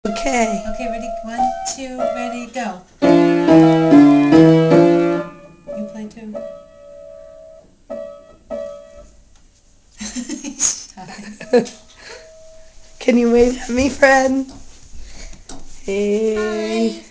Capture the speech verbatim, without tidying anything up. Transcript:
Okay. Okay, ready? One, two, ready, go. You play too. Can you wave at me, friend? Hey. Hi.